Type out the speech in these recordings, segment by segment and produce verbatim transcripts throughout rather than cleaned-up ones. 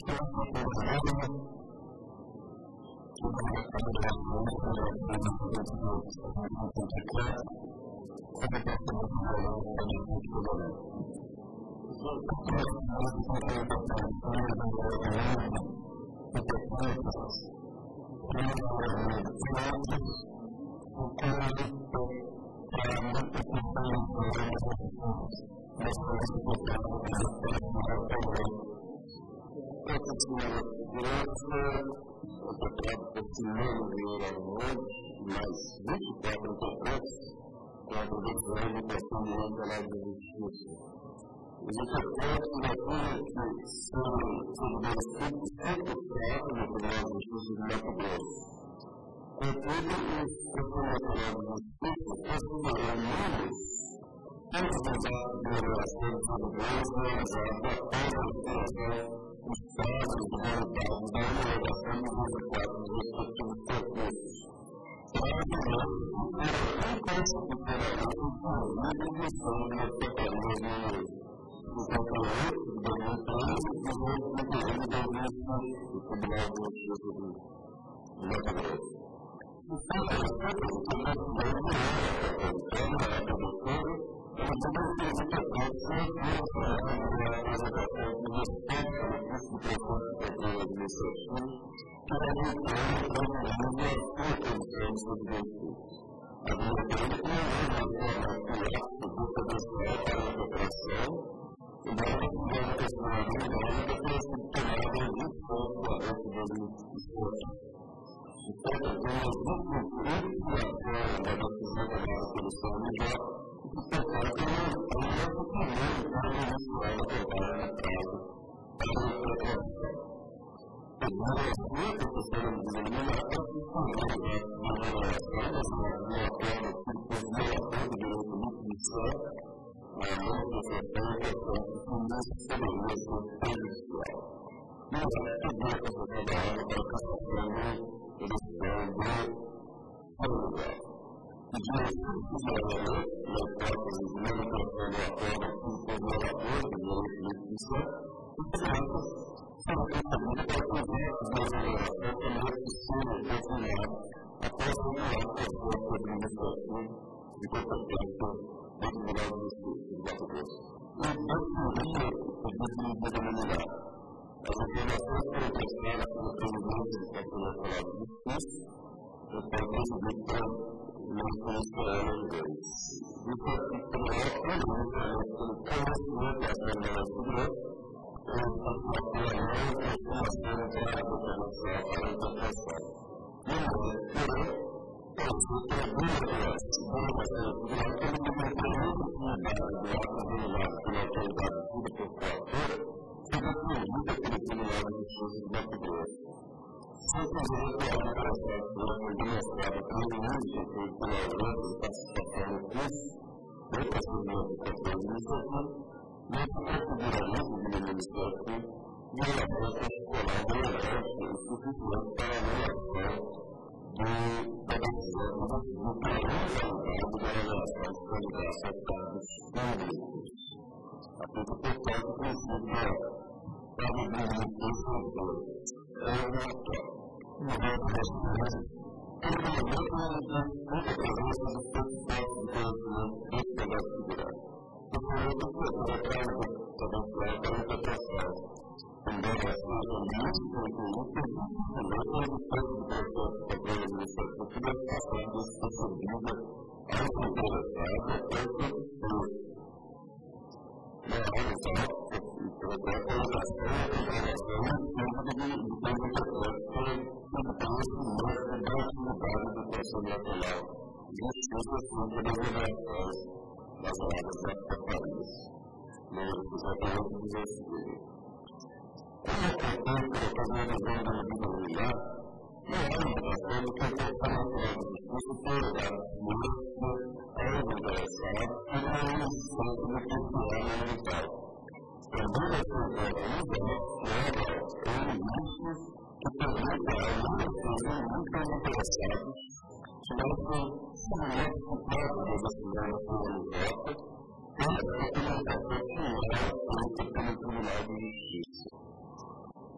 Essa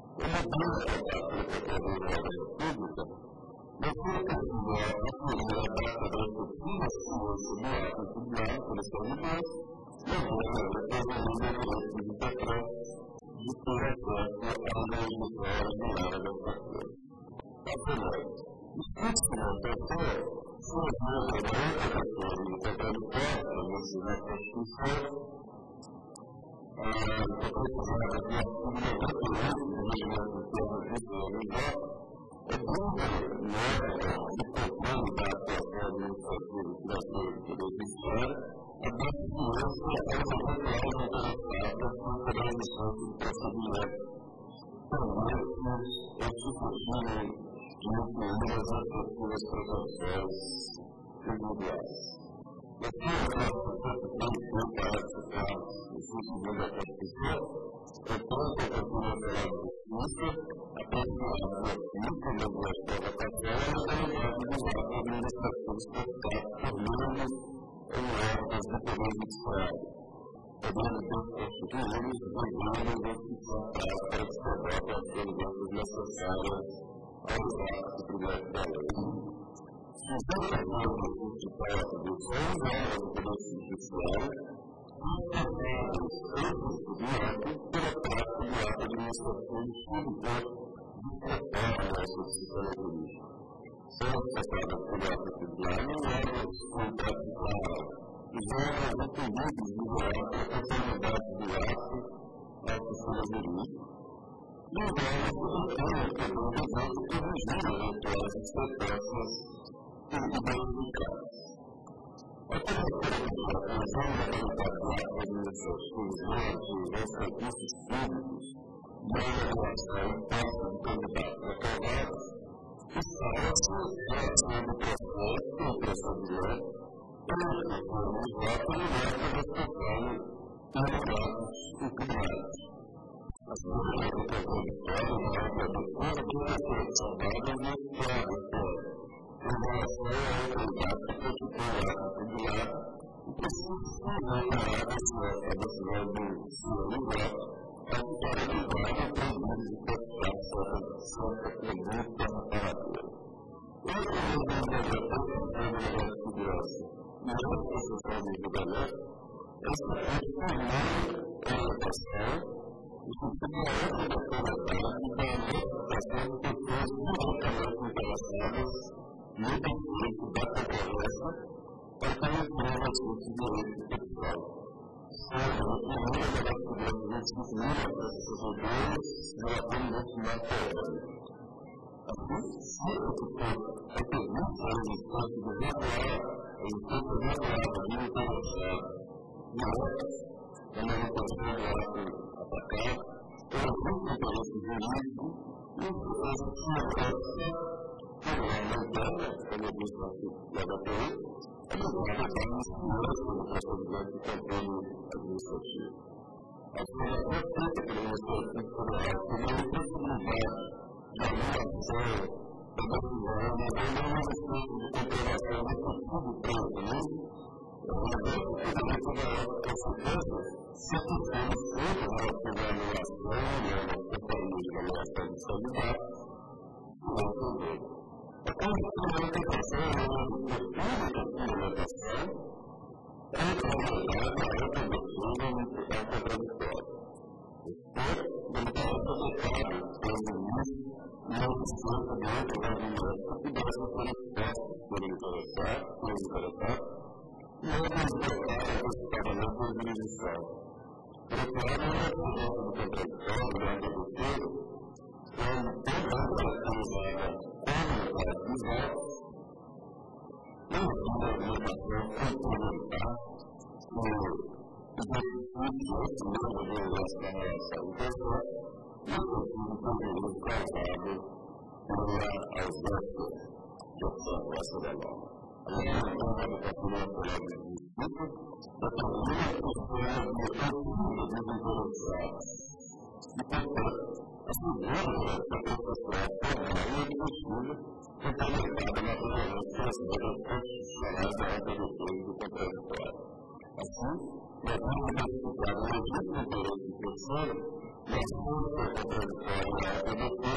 Assim,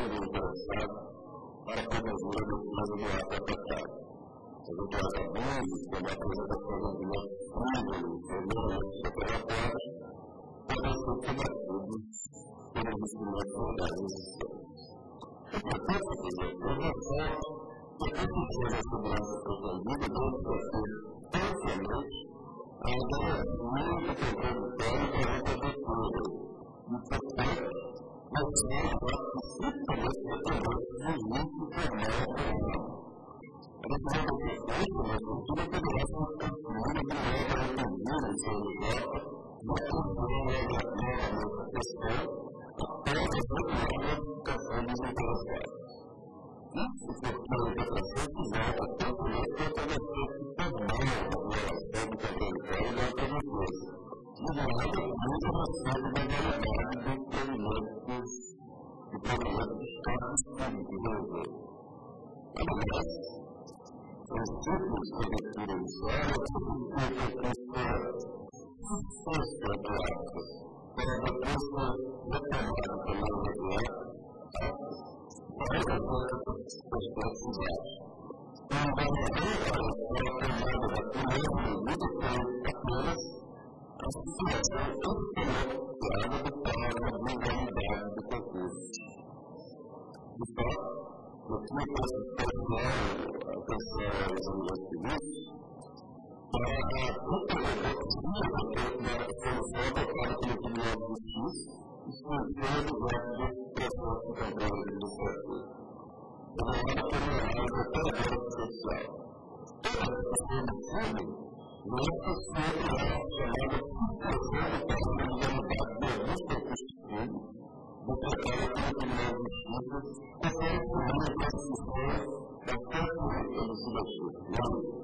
do interessado para a formosura do uso do ato afetado. As outras abusos, como a apresentação de documentos frívolos ou meramente declaratórios, podem ser combatidos pelos instrumentos legais existentes. É importante dizer que o reforço que a proteção da segurança pretendida deve ser amplamente a garantia do contraditório perante a cultura e, portanto, não ser especificamente dependente do limite formal penal. A decisão da defesa da cultura poderá ser construída de modo a entender o seu lugar da cultura negativa nessa questão após a regulamentação dos interessados. Isso porque a interpretação fizada tanto no quanto a defesa formal da violação do contraditório da autodefesa, e de nada muda na sede da validade dos provimentos do provimento dos cargos públicos do governo. Aliás, os tipos de cobertura usuária significam que esta suposta ameaça para depois ser retomada pela imediata para resolver os precisar. E a verdadeira é a tomada da primeira medida foi apenas a situação influenciada do prazo de invalidade do concurso. De fato, o que me passa a atenção aos investimentos para a comprovação da solução adotada pelo Tribunal de Justiça e surgindo do processo de controle administrativo. Trabalhado por uma área operadora social. Toda essa solução não é possível a chamada supressão do prazo de invalidade de alguns concursos públicos decretada pelo Tribunal de Justiça conforme a Constituição da Constituição Legislativa.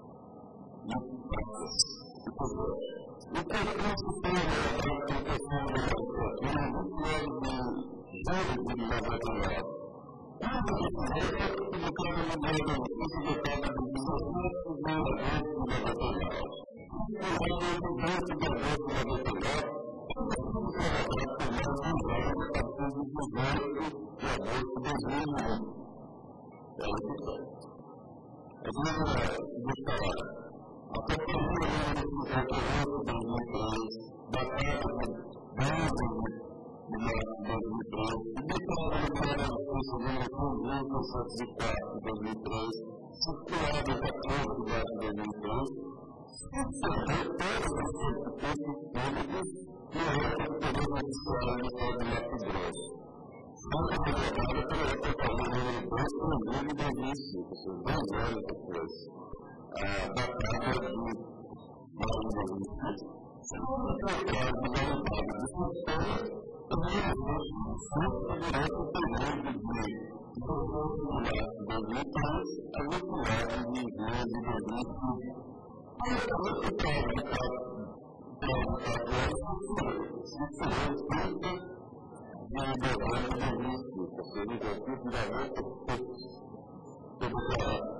E práticas e poderes. O concurso tem elaborado pela questão da legislatura no ano de julho de noventa e nove. Quando a decisão foi publicada no Diário da Notícia do Estado de dezessete de agosto de noventa e nove. No ano de vinte de agosto de noventa e nove, o trabalhado por mais de um ano a partir de dezoito de agosto de dois mil e um. É o que é. A gente vai falar. A Companhia Aérea de agosto de dois mil e três, datada de doze de março de dois mil e três, publicada no Diário da Notícia número um mil novecentos e quatro de dois mil e três, circulada em quatorze de março de dois mil e três, sucedeu todos os concursos públicos e a época do Poder Judiciário do Estado de Mato Grosso. Sendo revelada pela Companhia número dois de julho de dois mil e cinco, ou seja, dois anos depois. Da Câmara de Maranhão, segundo o prazo de validade do sistema, também existe durante o período de doze de março de dois mil e três a oito de julho de dois mil e cinco. Esse prazo de quatro anos se encerrou trinta de novembro de dois mil e cinco, ou seja, no exercício de agosto de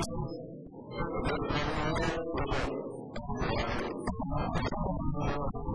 Thank you.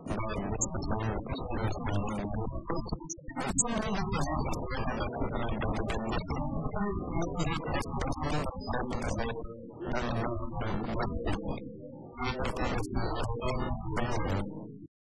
Thank you.